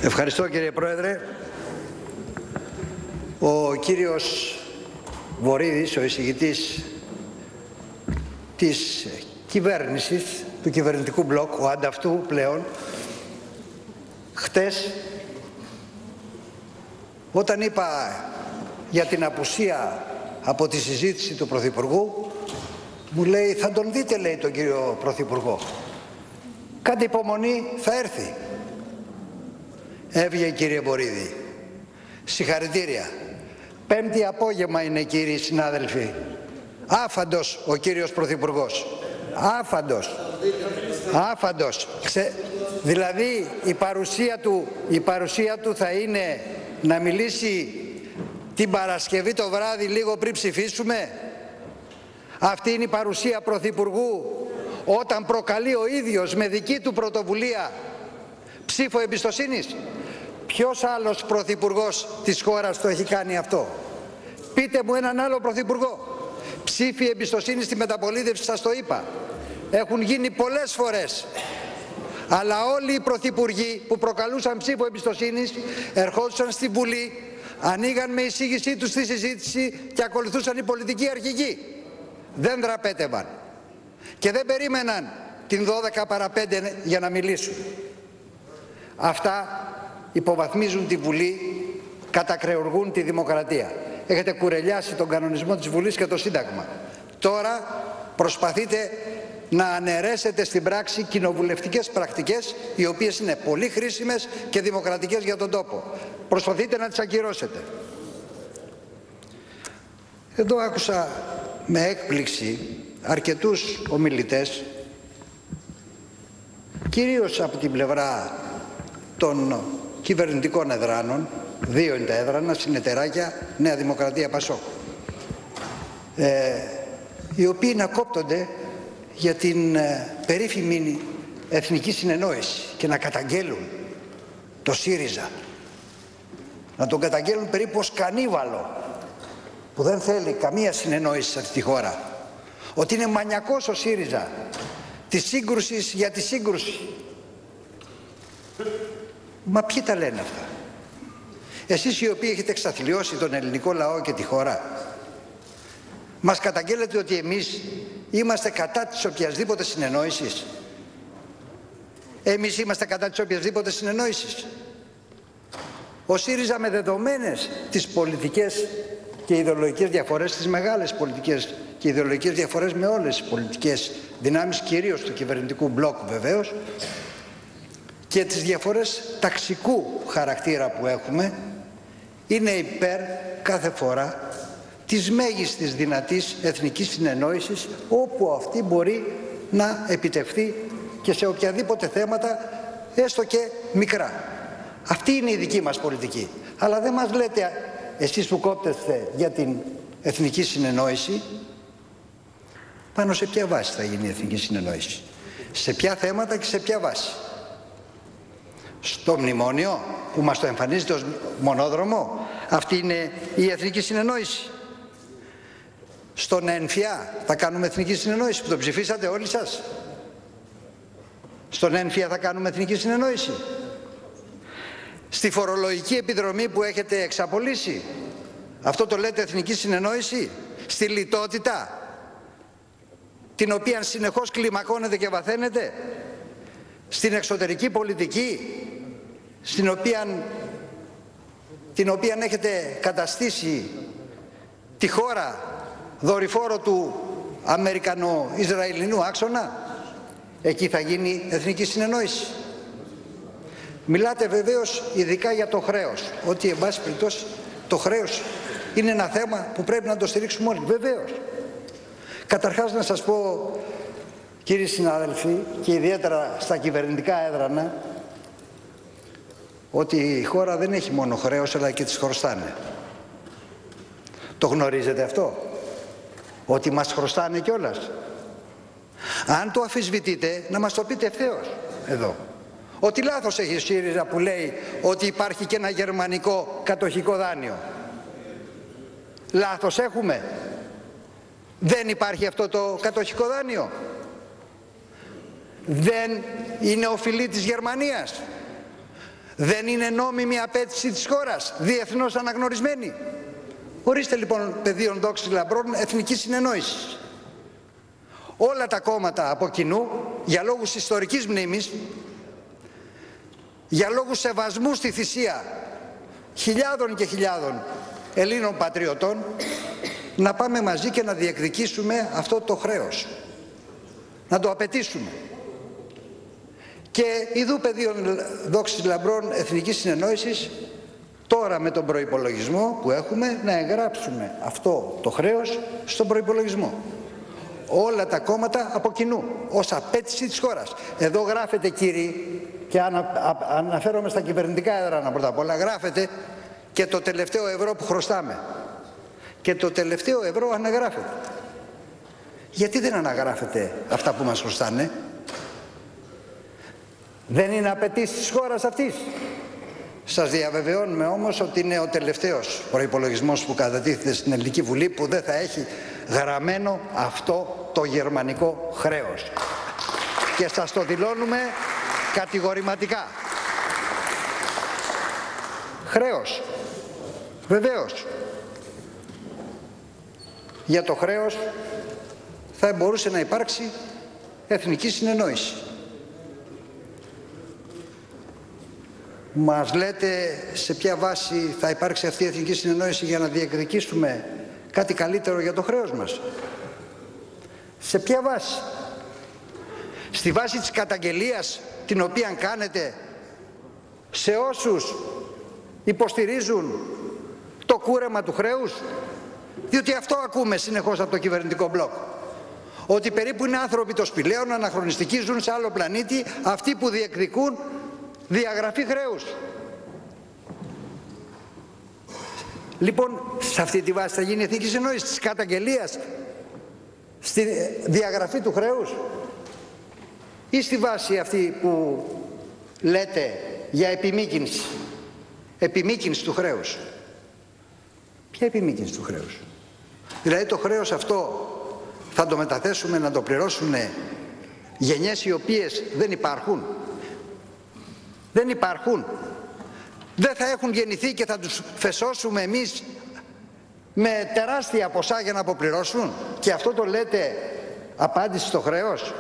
Ευχαριστώ, κύριε Πρόεδρε. Ο κύριος Βορίδης, ο εισηγητής της κυβέρνησης, του κυβερνητικού μπλοκ, ο ανταυτού πλέον, χτες, όταν είπα για την απουσία από τη συζήτηση του Πρωθυπουργού, μου λέει, θα τον δείτε, λέει, τον κύριο Πρωθυπουργό. Κάντε υπομονή, θα έρθει. Έβγε, κύριε Βορίδη. Συγχαρητήρια. Πέμπτη απόγευμα είναι, κύριοι συνάδελφοι. Άφαντος ο κύριος Πρωθυπουργός. Άφαντος. Άφαντος. Δηλαδή η παρουσία του θα είναι να μιλήσει την Παρασκευή το βράδυ λίγο πριν ψηφίσουμε. Αυτή είναι η παρουσία Πρωθυπουργού όταν προκαλεί ο ίδιος με δική του πρωτοβουλία ψήφο εμπιστοσύνης. Ποιος άλλος πρωθυπουργός της χώρας το έχει κάνει αυτό? Πείτε μου έναν άλλο πρωθυπουργό. Ψήφοι εμπιστοσύνη στη μεταπολίτευση, σας το είπα. Έχουν γίνει πολλές φορές. Αλλά όλοι οι πρωθυπουργοί που προκαλούσαν ψήφο εμπιστοσύνης ερχόντουσαν στη Βουλή, ανοίγαν με εισήγησή τους τη συζήτηση και ακολουθούσαν η πολιτική αρχηγοί. Δεν δραπέτευαν. Και δεν περίμεναν την 12 παρά 5 για να μιλήσουν. Αυτά υποβαθμίζουν τη Βουλή, κατακρεουργούν τη δημοκρατία. Έχετε κουρελιάσει τον κανονισμό της Βουλής και το Σύνταγμα. Τώρα προσπαθείτε να αναιρέσετε στην πράξη κοινοβουλευτικές πρακτικές, οι οποίες είναι πολύ χρήσιμες και δημοκρατικές για τον τόπο. Προσπαθείτε να τις ακυρώσετε. Εδώ άκουσα με έκπληξη αρκετούς ομιλητές, κυρίως από την πλευρά των κυβερνητικών εδράνων, δύο είναι τα έδρανα, συνεταιράκια, Νέα Δημοκρατία, Πασόκ, οι οποίοι να κόπτονται για την περίφημη εθνική συνεννόηση και να καταγγέλουν το ΣΥΡΙΖΑ, να τον καταγγέλουν περίπου ως κανίβαλο που δεν θέλει καμία συνεννόηση σε αυτή τη χώρα, ότι είναι μανιακός ο ΣΥΡΙΖΑ της σύγκρουσης για τη σύγκρουση. Μα ποιοι τα λένε αυτά? Εσείς οι οποίοι έχετε εξαθλιώσει τον ελληνικό λαό και τη χώρα, μας καταγγέλλετε ότι εμείς είμαστε κατά της οποιασδήποτε συνεννόησης. Εμείς είμαστε κατά της οποιασδήποτε συνεννόησης. Ο ΣΥΡΙΖΑ, με δεδομένες τις πολιτικές και ιδεολογικές διαφορές, τις μεγάλες πολιτικές και ιδεολογικές διαφορές με όλες τις πολιτικές δυνάμεις, κυρίως του κυβερνητικού μπλοκ βεβαίως, και τις διαφορές ταξικού χαρακτήρα που έχουμε, είναι υπέρ κάθε φορά της μέγιστης δυνατής εθνικής συνεννόησης, όπου αυτή μπορεί να επιτευχθεί και σε οποιαδήποτε θέματα, έστω και μικρά. Αυτή είναι η δική μας πολιτική. Αλλά δεν μας λέτε, εσείς που κόπτεστε για την εθνική συνεννόηση, πάνω σε ποια βάση θα γίνει η εθνική συνεννόηση, σε ποια θέματα και σε ποια βάση? Στο μνημόνιο που μας το εμφανίζεται ως μονόδρομο, αυτή είναι η εθνική συνεννόηση? Στον ΕΝΦΙΑ θα κάνουμε εθνική συνεννόηση, που το ψηφίσατε όλοι σας? Στον ΕΝΦΙΑ θα κάνουμε εθνική συνεννόηση? Στη φορολογική επιδρομή που έχετε εξαπολύσει, αυτό το λέτε εθνική συνεννόηση? Στη λιτότητα, την οποία συνεχώς κλιμακώνεται και βαθαίνεται? Στην εξωτερική πολιτική, την οποία έχετε καταστήσει τη χώρα δορυφόρο του Αμερικανο-Ισραηλινού άξονα? Εκεί θα γίνει εθνική συνεννόηση. Μιλάτε βεβαίως ειδικά για το χρέος, ότι εν πάση περιπτώσει το χρέος είναι ένα θέμα που πρέπει να το στηρίξουμε όλοι. Βεβαίως. Καταρχάς να σας πω, κύριοι συνάδελφοι, και ιδιαίτερα στα κυβερνητικά έδρανα, ότι η χώρα δεν έχει μόνο χρέος, αλλά και τις χρωστάνε. Το γνωρίζετε αυτό? Ότι μας χρωστάνε κιόλας. Αν το αμφισβητείτε, να μας το πείτε ευθέως εδώ. Ότι λάθος έχει ο ΣΥΡΙΖΑ που λέει ότι υπάρχει και ένα γερμανικό κατοχικό δάνειο. Λάθος έχουμε. Δεν υπάρχει αυτό το κατοχικό δάνειο. Δεν είναι οφειλή της Γερμανίας. Δεν είναι νόμιμη απέτηση της χώρας, διεθνώς αναγνωρισμένη? Ορίστε λοιπόν πεδίων δόξης λαμπρών εθνικής συνεννόησης. Όλα τα κόμματα από κοινού, για λόγους ιστορικής μνήμης, για λόγους σεβασμού στη θυσία χιλιάδων και χιλιάδων Ελλήνων πατριωτών, να πάμε μαζί και να διεκδικήσουμε αυτό το χρέος, να το απαιτήσουμε. Και ιδού πεδίων δόξης λαμπρών εθνικής συνεννόησης, τώρα με τον προϋπολογισμό που έχουμε, να εγγράψουμε αυτό το χρέος στον προϋπολογισμό. Όλα τα κόμματα από κοινού, ως απέτηση της χώρας. Εδώ γράφεται, κύριοι, και αναφέρομαι στα κυβερνητικά έδρανα πρώτα απ' όλα, γράφεται και το τελευταίο ευρώ που χρωστάμε. Και το τελευταίο ευρώ αναγράφεται. Γιατί δεν αναγράφεται αυτά που μας χρωστάνε? Δεν είναι απαιτήσεις της χώρας αυτής? Σας διαβεβαιώνουμε όμως ότι είναι ο τελευταίος προϋπολογισμός που κατατίθεται στην Ελληνική Βουλή που δεν θα έχει γραμμένο αυτό το γερμανικό χρέος. Και σας το δηλώνουμε κατηγορηματικά. Χρέος. Βεβαίως. Για το χρέος θα μπορούσε να υπάρξει εθνική συνεννόηση. Μας λέτε σε ποια βάση θα υπάρξει αυτή η εθνική συνεννόηση για να διεκδικήσουμε κάτι καλύτερο για το χρέος μας? Σε ποια βάση? Στη βάση της καταγγελίας την οποία κάνετε σε όσους υποστηρίζουν το κούρεμα του χρέους? Διότι αυτό ακούμε συνεχώς από το κυβερνητικό μπλοκ. Ότι περίπου είναι άνθρωποι των σπηλαίων, αναχρονιστικοί, ζουν σε άλλο πλανήτη, αυτοί που διεκδικούν διαγραφή χρέους. Λοιπόν, σε αυτή τη βάση θα γίνει η εθνική συνεννόηση της καταγγελίας στη διαγραφή του χρέους, ή στη βάση αυτή που λέτε για επιμήκυνση του χρέους? Ποια επιμήκυνση του χρέους? Δηλαδή το χρέος αυτό θα το μεταθέσουμε να το πληρώσουν γενιές οι οποίες δεν υπάρχουν? Δεν υπάρχουν. Δεν θα έχουν γεννηθεί και θα τους φεσώσουμε εμείς με τεράστια ποσά για να αποπληρώσουν? Και αυτό το λέτε απάντηση στο χρέος?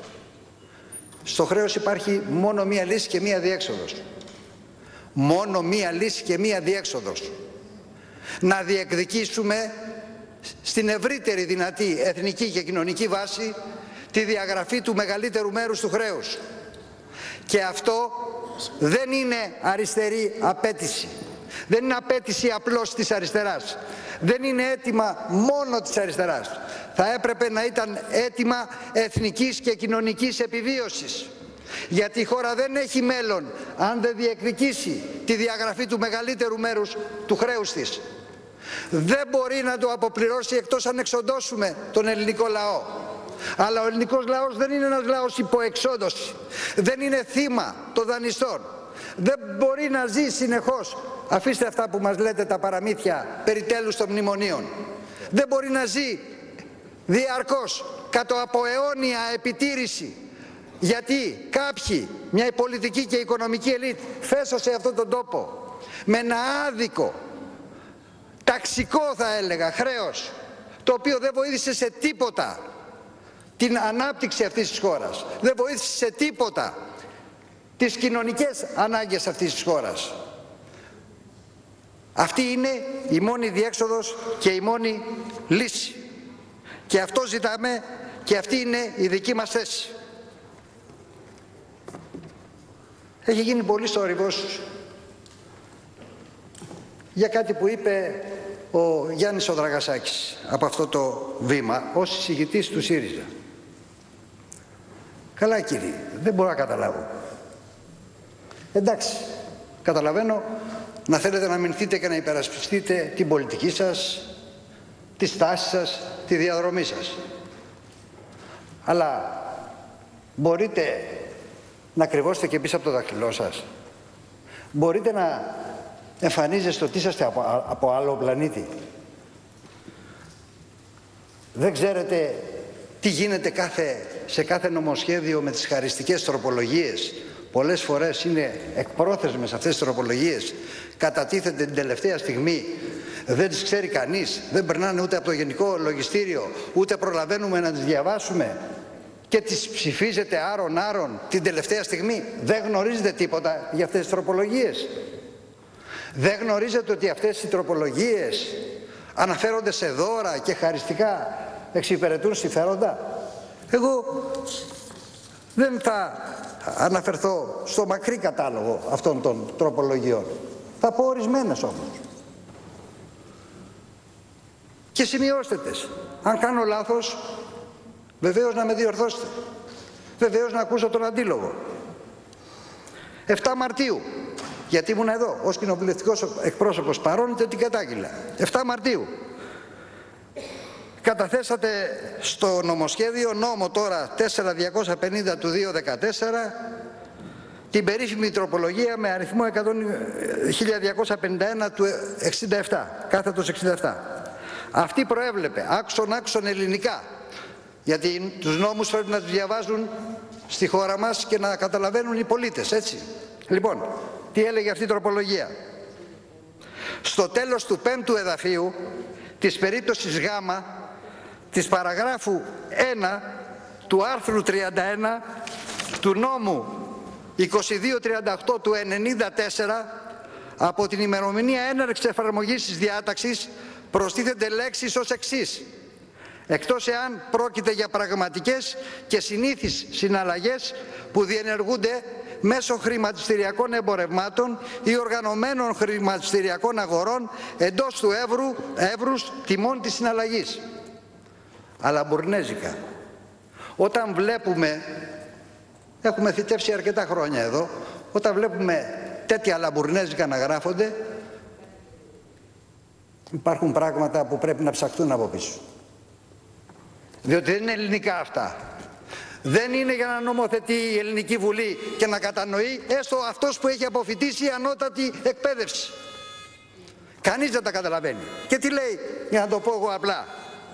Στο χρέος υπάρχει μόνο μία λύση και μία διέξοδος. Μόνο μία λύση και μία διέξοδος. Να διεκδικήσουμε στην ευρύτερη δυνατή εθνική και κοινωνική βάση τη διαγραφή του μεγαλύτερου μέρους του χρέους. Και αυτό δεν είναι αριστερή απέτηση. Δεν είναι απέτηση απλώς της αριστεράς. Δεν είναι αίτημα μόνο της αριστεράς. Θα έπρεπε να ήταν αίτημα εθνικής και κοινωνικής επιβίωσης. Γιατί η χώρα δεν έχει μέλλον αν δεν διεκδικήσει τη διαγραφή του μεγαλύτερου μέρους του χρέους της. Δεν μπορεί να το αποπληρώσει εκτός αν εξοντώσουμε τον ελληνικό λαό. Αλλά ο ελληνικός λαός δεν είναι ένας λαός υποεξόντωση. Δεν είναι θύμα των δανειστών. Δεν μπορεί να ζει συνεχώς. Αφήστε αυτά που μας λέτε τα παραμύθια περί τέλους των μνημονίων. Δεν μπορεί να ζει διαρκώς κάτω από αιώνια επιτήρηση. Γιατί κάποιοι, μια πολιτική και οικονομική ελίτ, φέσωσε αυτόν τον τόπο με ένα άδικο, ταξικό θα έλεγα, χρέος, το οποίο δεν βοήθησε σε τίποτα την ανάπτυξη αυτής της χώρας. Δεν βοήθησε σε τίποτα τις κοινωνικές ανάγκες αυτής της χώρας. Αυτή είναι η μόνη διέξοδος και η μόνη λύση. Και αυτό ζητάμε και αυτή είναι η δική μας θέση. Έχει γίνει πολύ θόρυβος για κάτι που είπε ο Γιάννης ο Δραγασάκης από αυτό το βήμα ως εισηγητής του ΣΥΡΙΖΑ. Καλά κύριε, δεν μπορώ να καταλάβω. Εντάξει, καταλαβαίνω να θέλετε να μηνθείτε και να υπερασπιστείτε την πολιτική σας, τη στάση σας, τη διαδρομή σας. Αλλά μπορείτε να κρυβώσετε και πίσω από το δάχτυλό σας? Μπορείτε να εμφανίζεστε ότι είσαστε από άλλο πλανήτη? Δεν ξέρετε τι γίνεται σε κάθε νομοσχέδιο με τις χαριστικές τροπολογίες πολλές φορές είναι εκπρόθεσμες αυτές τις τροπολογίες, κατατίθενται την τελευταία στιγμή, δεν τις ξέρει κανείς, δεν περνάνε ούτε από το Γενικό Λογιστήριο, ούτε προλαβαίνουμε να τις διαβάσουμε και τις ψηφίζετε άρον-άρον την τελευταία στιγμή. Δεν γνωρίζετε τίποτα για αυτές τις τροπολογίες? Δεν γνωρίζετε ότι αυτές οι τροπολογίες αναφέρονται σε δώρα και χαριστικά, εξυπηρετούν συμφέροντα? Εγώ δεν θα αναφερθώ στο μακρύ κατάλογο αυτών των τροπολογιών. Θα πω ορισμένες όμως. Και σημειώστε τις. Αν κάνω λάθος, βεβαίως να με διορθώσετε. Βεβαίως να ακούσω τον αντίλογο. 7 Μαρτίου, γιατί ήμουν εδώ ως κοινοβουλευτικός εκπρόσωπος παρόν και την κατάγγειλα. 7 Μαρτίου καταθέσατε στο νομοσχέδιο, νόμο τώρα 4250 του 2014, την περίφημη τροπολογία με αριθμό 1251 του 67, κάθετος 67. Αυτή προέβλεπε άξον ελληνικά, γιατί τους νόμους πρέπει να τους διαβάζουν στη χώρα μας και να καταλαβαίνουν οι πολίτες, έτσι. Λοιπόν, τι έλεγε αυτή η τροπολογία? Στο τέλος του 5ου εδαφίου της περίπτωσης Γ της παραγράφου 1 του άρθρου 31 του νόμου 2238 του 94, από την ημερομηνία έναρξης εφαρμογής της διάταξης προστίθενται λέξεις ως εξής: εκτός εάν πρόκειται για πραγματικές και συνήθεις συναλλαγές που διενεργούνται μέσω χρηματιστηριακών εμπορευμάτων ή οργανωμένων χρηματιστηριακών αγορών εντός του εύρους τιμών της συναλλαγής. Αλλά μπουρνέζικα. Όταν βλέπουμε, έχουμε θητεύσει αρκετά χρόνια εδώ, όταν βλέπουμε τέτοια λαμπουρνέζικα να γράφονται, υπάρχουν πράγματα που πρέπει να ψαχτούν από πίσω. Διότι δεν είναι ελληνικά αυτά. Δεν είναι για να νομοθετεί η Ελληνική Βουλή και να κατανοεί έστω αυτός που έχει αποφοιτήσει ανώτατη εκπαίδευση. Κανείς δεν τα καταλαβαίνει. Και τι λέει, για να το πω εγώ απλά?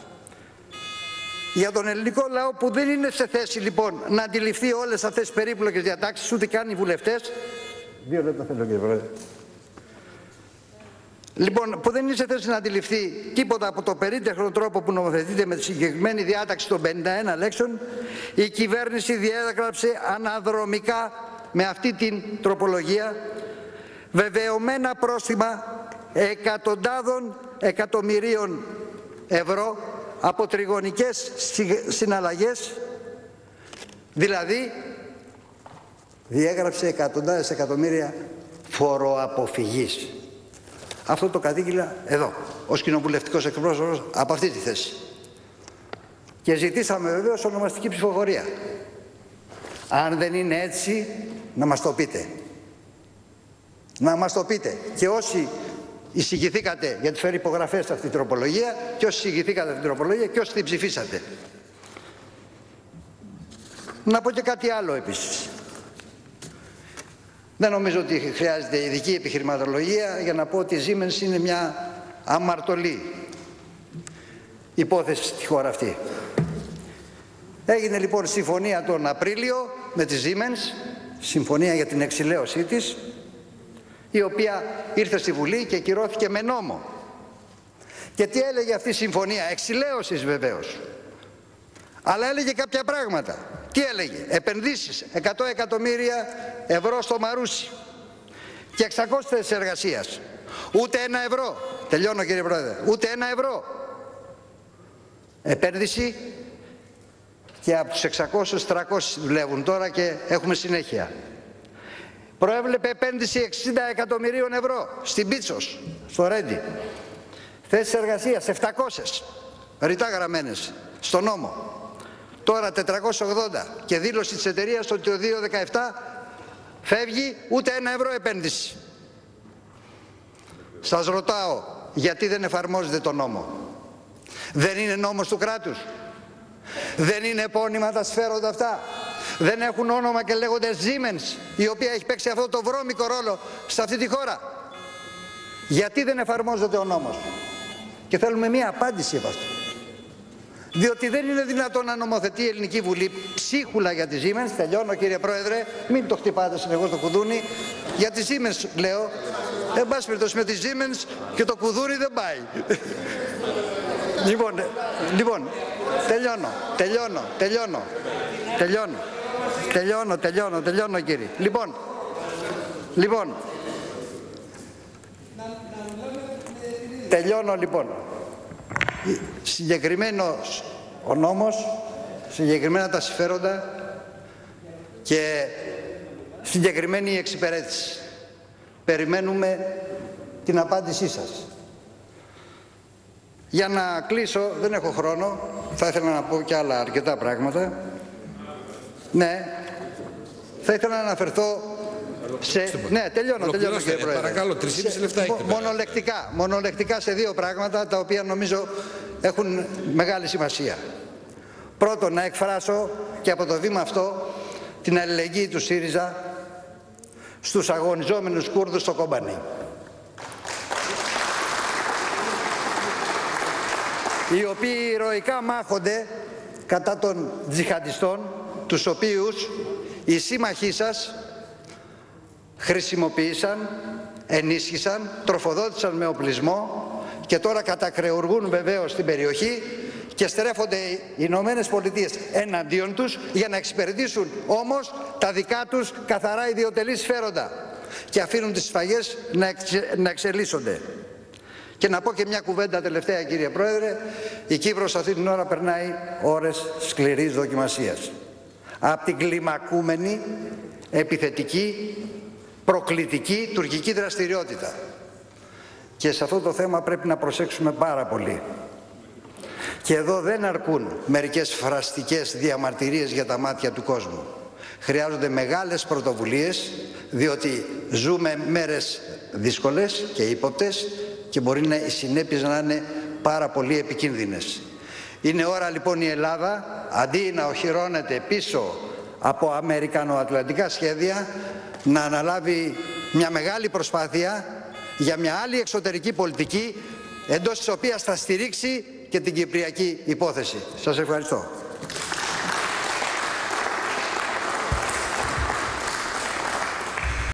Για τον ελληνικό λαό που δεν είναι σε θέση λοιπόν να αντιληφθεί όλες αυτές τις περίπλοκες διατάξεις, ούτε καν οι βουλευτές. 2 λεπτά θέλω, κύριε Πρόεδρε. Λοιπόν, που δεν είναι σε θέση να αντιληφθεί τίποτα από το περίτεχνο τρόπο που νομοθετείται με τη συγκεκριμένη διάταξη των 51 λέξεων, η κυβέρνηση διέγραψε αναδρομικά με αυτή την τροπολογία βεβαιωμένα πρόστιμα εκατοντάδων εκατομμυρίων ευρώ από τριγωνικές συναλλαγές, δηλαδή διέγραψε εκατοντάδες εκατομμύρια φοροαποφυγής. Αυτό το κατήγγειλα εδώ, ως κοινοβουλευτικός εκπρόσωπος από αυτή τη θέση. Και ζητήσαμε βεβαίως ονομαστική ψηφοφορία. Αν δεν είναι έτσι, να μας το πείτε. Να μας το πείτε. Και όσοι εισηγηθήκατε, γιατί φέρει υπογραφές αυτή την τροπολογία, και όσοι εισηγηθήκατε αυτή την τροπολογία και όσοι την ψηφίσατε. Να πω και κάτι άλλο επίσης. Δεν νομίζω ότι χρειάζεται ειδική επιχειρηματολογία για να πω ότι η Siemens είναι μια αμαρτωλή υπόθεση στη χώρα αυτή. Έγινε λοιπόν συμφωνία τον Απρίλιο με τη Siemens, συμφωνία για την εξηλαίωσή της, η οποία ήρθε στη Βουλή και κυρώθηκε με νόμο. Και τι έλεγε αυτή η συμφωνία? Εξηλαίωσης βεβαίως. Αλλά έλεγε κάποια πράγματα. Τι έλεγε? Επενδύσεις 100 εκατομμύρια ευρώ στο Μαρούσι και 600 θέσεις εργασίας. Ούτε 1 ευρώ. Τελειώνω, κύριε Πρόεδρε. Ούτε 1 ευρώ επένδυση, και από τους 600, 300 δουλεύουν τώρα και έχουμε συνέχεια. Προέβλεπε επένδυση 60 εκατομμυρίων ευρώ στην Πίτσος, στο Ρέντι. Θέσεις εργασίας 700, ρητά γραμμένες στο νόμο. Τώρα 480 και δήλωση της εταιρείας ότι το 2017 φεύγει, ούτε 1 ευρώ επένδυση. Σας ρωτάω, γιατί δεν εφαρμόζετε το νόμο? Δεν είναι νόμος του κράτους? Δεν είναι επώνυμα τα σφαίροντα αυτά? Δεν έχουν όνομα και λέγονται Siemens, η οποία έχει παίξει αυτό το βρώμικο ρόλο σε αυτή τη χώρα? Γιατί δεν εφαρμόζεται ο νόμος? Και θέλουμε μία απάντηση από αυτό. Διότι δεν είναι δυνατόν να νομοθετεί η Ελληνική Βουλή ψίχουλα για τη Siemens. Τελειώνω, κύριε Πρόεδρε, μην το χτυπάτε συνεχώς το κουδούνι. Για τη Siemens λέω, εν πάση περιπτώσει με τη Siemens και το κουδούνι δεν πάει. Λοιπόν, τελειώνω κύριε. Τελειώνω λοιπόν. Συγκεκριμένος ο νόμος, συγκεκριμένα τα συμφέροντα και συγκεκριμένη η εξυπηρέτηση. Περιμένουμε την απάντησή σας. Για να κλείσω, δεν έχω χρόνο, θα ήθελα να πω και άλλα αρκετά πράγματα. Ναι, θα ήθελα να αναφερθώ σε... Ναι, τελειώνω κύριε Πρόεδρε. Παρακαλώ, 3,5 λεπτά έχετε. Μονολεκτικά σε δύο πράγματα, τα οποία νομίζω έχουν μεγάλη σημασία. Πρώτον, να εκφράσω και από το βήμα αυτό την αλληλεγγύη του ΣΥΡΙΖΑ στους αγωνιζόμενους Κούρδους στο Κόμπανι. Οι οποίοι ηρωικά μάχονται κατά των τζιχαντιστών, τους οποίους οι σύμμαχοί σας χρησιμοποίησαν, ενίσχυσαν, τροφοδότησαν με οπλισμό και τώρα κατακρεουργούν βεβαίως την περιοχή και στρέφονται οι Ηνωμένες Πολιτείες εναντίον τους για να εξυπηρετήσουν όμως τα δικά τους καθαρά ιδιωτελή συμφέροντα και αφήνουν τις σφαγές να εξελίσσονται. Και να πω και μια κουβέντα τελευταία, κύριε Πρόεδρε. Η Κύπρος αυτή την ώρα περνάει ώρες σκληρής δοκιμασίας. Από την κλιμακούμενη, επιθετική, προκλητική τουρκική δραστηριότητα. Και σε αυτό το θέμα πρέπει να προσέξουμε πάρα πολύ. Και εδώ δεν αρκούν μερικές φραστικές διαμαρτυρίες για τα μάτια του κόσμου. Χρειάζονται μεγάλες πρωτοβουλίες, διότι ζούμε μέρες δύσκολες και ύποπτες και μπορεί οι συνέπειες να είναι πάρα πολύ επικίνδυνες. Είναι ώρα λοιπόν η Ελλάδα, αντί να οχυρώνεται πίσω από αμερικανοατλαντικά σχέδια, να αναλάβει μια μεγάλη προσπάθεια για μια άλλη εξωτερική πολιτική, εντός της οποίας θα στηρίξει και την κυπριακή υπόθεση. Σας ευχαριστώ.